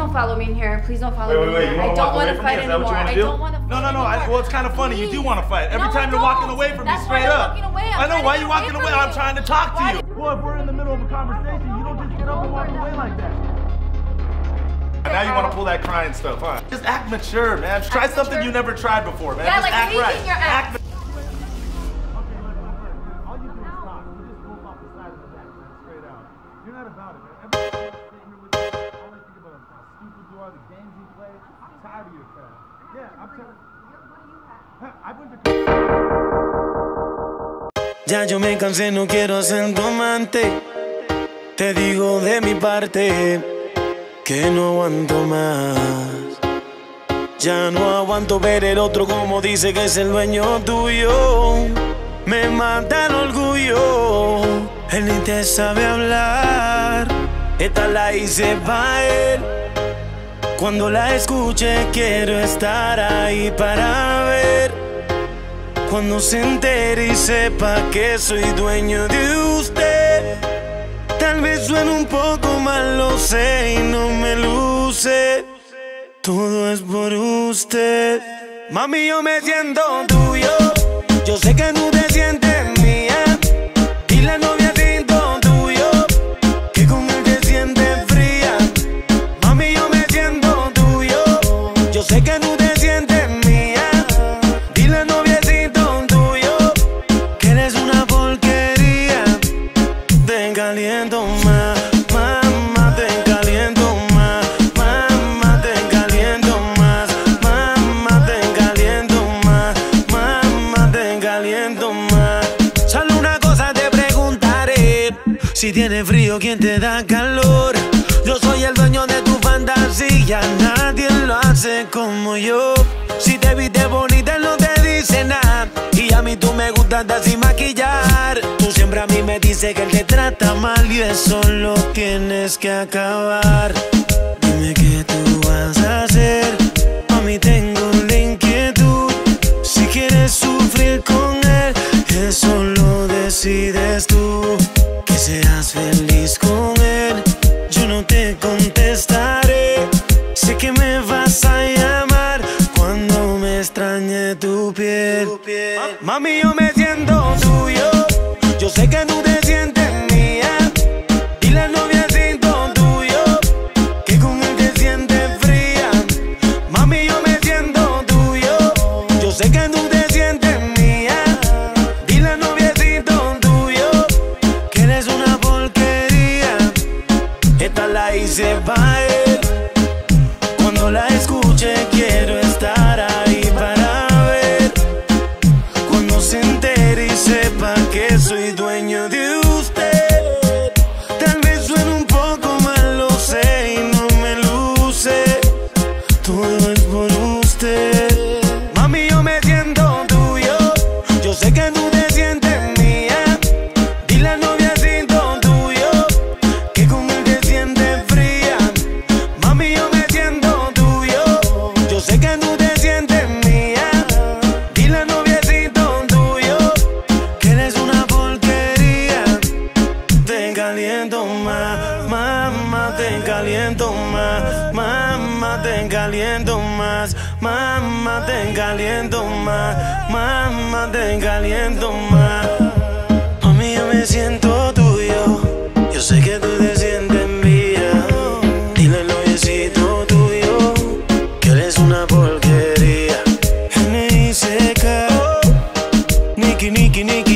don't follow me in here. Please don't follow me. Wait. I don't want to fight anymore. I don't want to fight No. anymore. Well, it's kind of funny. You do want to fight. Every time you're walking away from me, straight up. I know. Why are you walking away? I'm trying to talk to you. Well, if we're in the middle of a conversation, you don't just get up and walk away like that. And now you want to pull that crying stuff, huh? Just act mature, man. Try something you never tried before, man. Yeah, just like act right. your act. All you do is talk. You just move off the side of the neck, man. Straight out. You're not about it, man. Every time I sit here with you, all I think about is how stupid you are, the games you play. I'm tired of your crap. Yeah, I'm tired. I went to. Ya yo me cansé, no quiero ser tu amante. Te digo de mi parte que no aguanto más. Ya no aguanto ver el otro como dice que es el dueño tuyo. Me mata el orgullo. Él ni te sabe hablar. Esta la hice pa' él. Cuando la escuche quiero estar ahí para ver. Cuando se entere y sepa que soy dueño de usted. Tal vez suene un poco mal, lo sé, y no me luce. Todo es por usted. Mami, yo me siento tuyo. Yo sé que tú te sientes mía. Y la novia siento tuyo, que con él te sientes fría. Mami, yo me siento tuyo. Yo sé que tú te sientes mía. Dile al noviecito tuyo que eres una porquería. Te caliento más, mamá, te caliento más. Mamá, te caliento más. Mamá, te caliento más. Mamá, te caliento más. Solo una cosa te preguntaré: si tienes frío, ¿quién te da calor? Yo soy el dueño de tu fantasía, nadie lo hace como yo. Si te viste bonita, él no te dice nada. Y a mí tú me gustas sin maquillar. Tú siempre a mí me dices que él te trata mal y eso lo tienes que acabar. Dime qué tú vas a hacer. A mí tengo la inquietud. Si quieres sufrir con él, eso lo decides tú. Que seas feliz con él, yo no te contestaré. Sé que me vas a llamar cuando me extrañe tu piel. Mami, yo me siento tuyo. Yo sé que tú te sientes mía. Y la novia siento tuyo, que con él te sientes fría. Mami, yo me siento tuyo. Yo sé que tú te sientes mía. Dile al noviecito tuyo que eres una porquería. Esta la hice pa' él. Cuando la escuche quiero estar ahí para ver. Cuando se entere y sepa que soy dueño de usted. Tal vez suene un poco mal, lo sé, y no me luce. Todo es por usted. Mami, yo me siento tuyo. Yo sé que tú te sientes mía. Dile al noviecito tuyo que con él te sientes fría. Mami, yo me siento tuyo. Yo sé que tú te sientes mía. Dile al noviecito tuyo que eres una porquería. Te caliento más, mamá, te caliento más. Mamá, te caliento más. Mamá, te caliento más. Mamá, te caliento más. Mami, yo me siento tuyo. Yo sé que tú te sientes mía. Dile al noviecito tuyo que eres una porquería. N.I.C.K. Nicky, Nicky, Nicky.